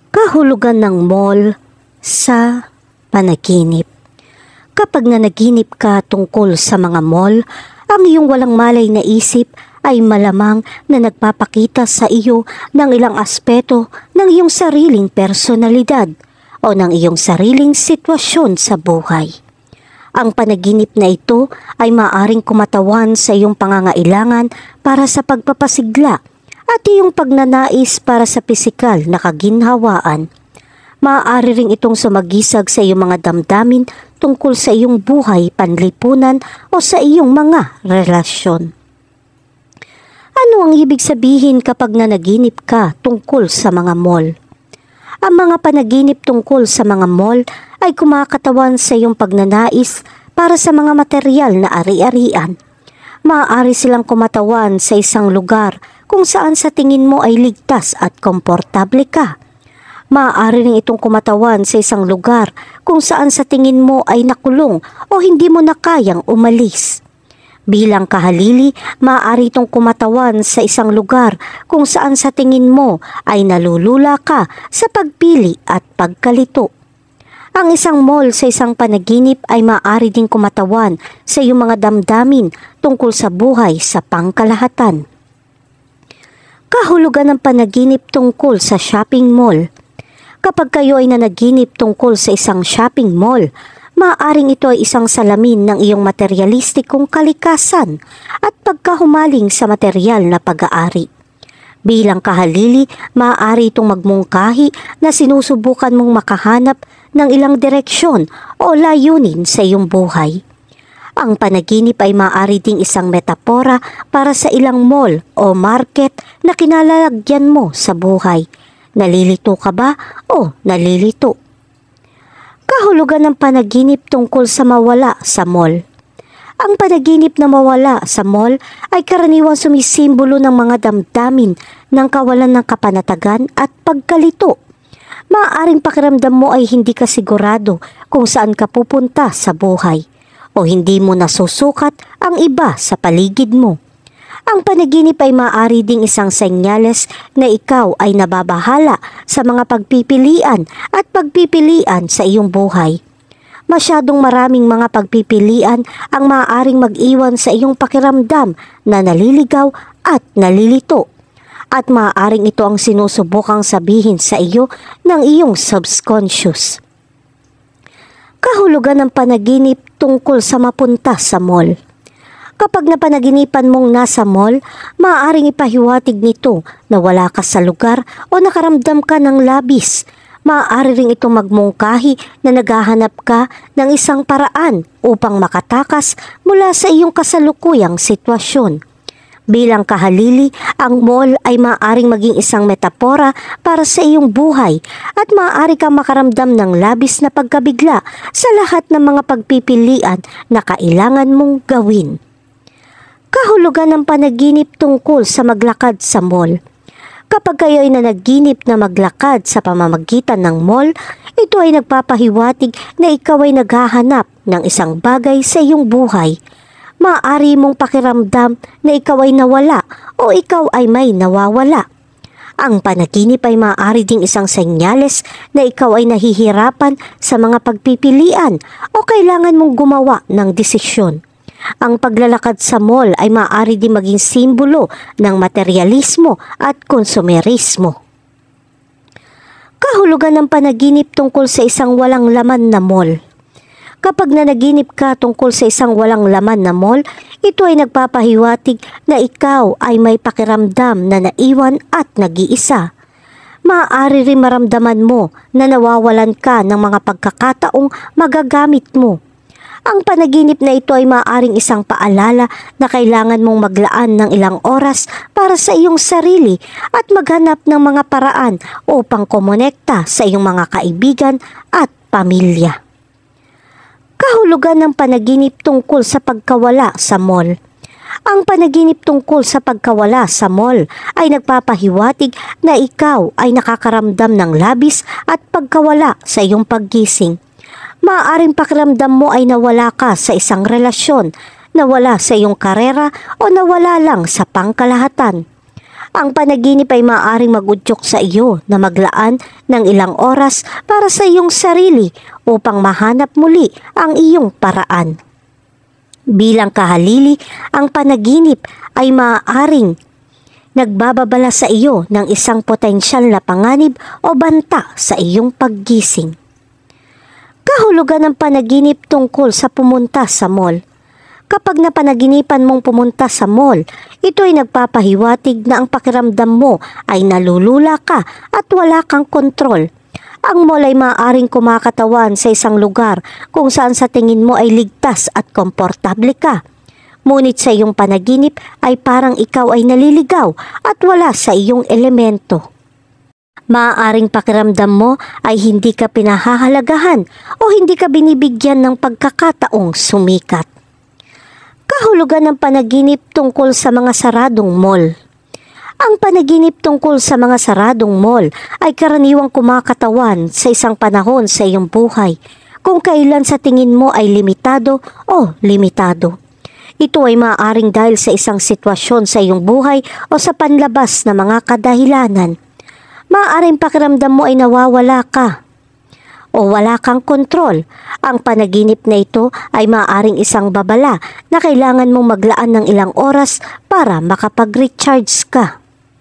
Kahulugan ng mall sa panaginip. Kapag nanaginip ka tungkol sa mga mall, ang iyong walang malay na isip ay malamang na nagpapakita sa iyo ng ilang aspeto ng iyong sariling personalidad o ng iyong sariling sitwasyon sa buhay. Ang panaginip na ito ay maaaring kumatawan sa iyong pangangailangan para sa pagpapasigla at iyong pagnanais para sa pisikal na kaginhawaan. Maaari ring itong sumagisag sa iyong mga damdamin tungkol sa iyong buhay, panlipunan o sa iyong mga relasyon. Ano ang ibig sabihin kapag nanaginip ka tungkol sa mga mall? Ang mga panaginip tungkol sa mga mall ay kumakatawan sa iyong pagnanais para sa mga material na ari-arian. Maaari silang kumatawan sa isang lugar kung saan sa tingin mo ay ligtas at komportable ka. Maaari rin itong kumatawan sa isang lugar kung saan sa tingin mo ay nakulong o hindi mo na kayang umalis. Bilang kahalili, maaari itong kumatawan sa isang lugar kung saan sa tingin mo ay nalulula ka sa pagpili at pagkalito. Ang isang mall sa isang panaginip ay maaari ding kumatawan sa iyong mga damdamin tungkol sa buhay sa pangkalahatan. Kahulugan ng panaginip tungkol sa shopping mall. Kapag kayo ay nanaginip tungkol sa isang shopping mall, maaaring ito ay isang salamin ng iyong materialistikong kalikasan at pagkahumaling sa material na pag-aari. Bilang kahalili, maaari itong magmungkahi na sinusubukan mong makahanap ng ilang direksyon o layunin sa iyong buhay. Ang panaginip ay maaari ding isang metapora para sa ilang mall o market na kinalalagyan mo sa buhay. Nalilito ka ba o nalilito? Kahulugan ng panaginip tungkol sa mawala sa mall. Ang panaginip na mawala sa mall ay karaniwang sumisimbolo ng mga damdamin ng kawalan ng kapanatagan at pagkalito. Maaaring pakiramdam mo ay hindi ka sigurado kung saan ka pupunta sa buhay o hindi mo nasusukat ang iba sa paligid mo. Ang panaginip ay maaari ding isang senyales na ikaw ay nababahala sa mga pagpipilian at pagpipilian sa iyong buhay. Masyadong maraming mga pagpipilian ang maaaring mag-iwan sa iyong pakiramdam na naliligaw at nalilito. At maaaring ito ang sinusubukang sabihin sa iyo ng iyong subconscious. Kahulugan ng panaginip tungkol sa mapunta sa mall. Kapag napanaginipan mong nasa mall, maaaring ipahiwatig nito na wala ka sa lugar o nakaramdam ka ng labis. Maaari ring itong magmungkahi na naghahanap ka ng isang paraan upang makatakas mula sa iyong kasalukuyang sitwasyon. Bilang kahalili, ang mall ay maaaring maging isang metapora para sa iyong buhay at maaari kang makaramdam ng labis na pagkabigla sa lahat ng mga pagpipilian na kailangan mong gawin. Kahulugan ng panaginip tungkol sa maglakad sa mall. Kapag kayo ay nanaginip na maglakad sa pamamagitan ng mall, ito ay nagpapahiwatig na ikaw ay naghahanap ng isang bagay sa iyong buhay. Maaari mong pakiramdam na ikaw ay nawala o ikaw ay may nawawala. Ang panaginip ay maaari ding isang senyales na ikaw ay nahihirapan sa mga pagpipilian o kailangan mong gumawa ng desisyon. Ang paglalakad sa mall ay maaari din maging simbolo ng materialismo at konsumerismo. Kahulugan ng panaginip tungkol sa isang walang laman na mall. Kapag nanaginip ka tungkol sa isang walang laman na mall, ito ay nagpapahiwatig na ikaw ay may pakiramdam na naiwan at nag-iisa. Maaari rin maramdaman mo na nawawalan ka ng mga pagkakataong magagamit mo. Ang panaginip na ito ay maaaring isang paalala na kailangan mong maglaan ng ilang oras para sa iyong sarili at maghanap ng mga paraan upang kumonekta sa iyong mga kaibigan at pamilya. Kahulugan ng panaginip tungkol sa pagkawala sa mall. Ang panaginip tungkol sa pagkawala sa mall ay nagpapahiwatig na ikaw ay nakakaramdam ng labis at pagkawala sa iyong paggising. Maaaring pakiramdam mo ay nawala ka sa isang relasyon, nawala sa iyong karera o nawala lang sa pangkalahatan. Ang panaginip ay maaaring mag-udyok sa iyo na maglaan ng ilang oras para sa iyong sarili upang mahanap muli ang iyong paraan. Bilang kahalili, ang panaginip ay maaaring nagbababala sa iyo ng isang potensyal na panganib o banta sa iyong paggising. Kahulugan ng panaginip tungkol sa pumunta sa mall. Kapag napanaginipan mong pumunta sa mall, ito ay nagpapahiwatig na ang pakiramdam mo ay nalulula ka at wala kang kontrol. Ang mall ay maaaring kumakatawan sa isang lugar kung saan sa tingin mo ay ligtas at komportable ka. Ngunit sa iyong panaginip ay parang ikaw ay naliligaw at wala sa iyong elemento. Maaaring pakiramdam mo ay hindi ka pinahahalagahan o hindi ka binibigyan ng pagkakataong sumikat. Kahulugan ng panaginip tungkol sa mga saradong mall. Ang panaginip tungkol sa mga saradong mall ay karaniwang kumakatawan sa isang panahon sa iyong buhay kung kailan sa tingin mo ay limitado o limitado. Ito ay maaaring dahil sa isang sitwasyon sa iyong buhay o sa panlabas na mga kadahilanan. Maaaring pakiramdam mo ay nawawala ka o wala kang kontrol. Ang panaginip na ito ay maaaring isang babala na kailangan mong maglaan ng ilang oras para makapag-recharge ka.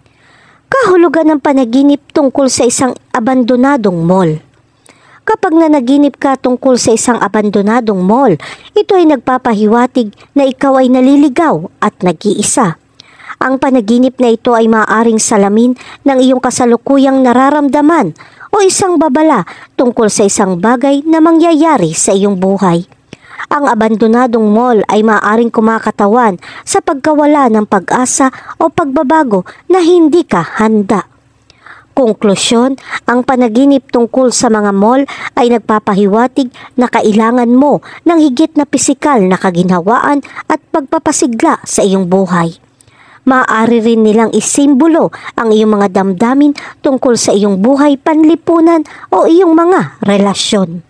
Kahulugan ng panaginip tungkol sa isang abandonadong mall. Kapag nanaginip ka tungkol sa isang abandonadong mall, ito ay nagpapahiwatig na ikaw ay naliligaw at nag-iisa. Ang panaginip na ito ay maaaring salamin ng iyong kasalukuyang nararamdaman o isang babala tungkol sa isang bagay na mangyayari sa iyong buhay. Ang abandonadong mall ay maaaring kumakatawan sa pagkawala ng pag-asa o pagbabago na hindi ka handa. Konklusyon, ang panaginip tungkol sa mga mall ay nagpapahiwatig na kailangan mo ng higit na pisikal na kaginhawaan at pagpapasigla sa iyong buhay. Maaari rin nilang isimbolo ang iyong mga damdamin tungkol sa iyong buhay panlipunan o iyong mga relasyon.